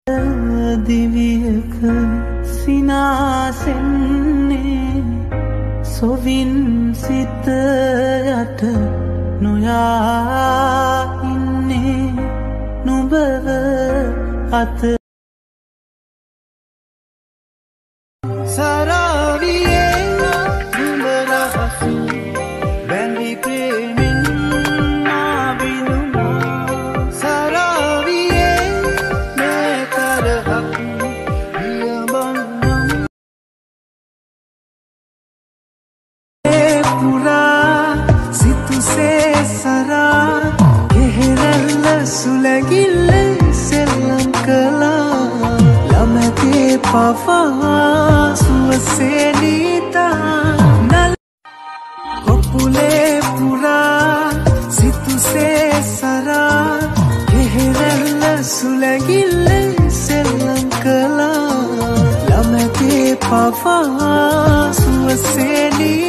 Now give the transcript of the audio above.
දිවියක සිනාසෙන්නේ සොවින් සිත යට නොයා ඉන්නේ නුඹව අත සරාවියේ නුඹ රහසු බැඳි ප්‍රේමෙන් ආවිදුනා සරාවියේ මේ තරහක් වියබන්නම් ඒ පුරා සිතුසේ සරා කෙහෙරල්ල සුලගිල්ල සෙල්ලම් කළා ළමතේ පවා सुवसे नीता नल कोपुले पुरा सितुसे सरा केहरल सुलगिल सेलंकला लमते पवा सुवसे नी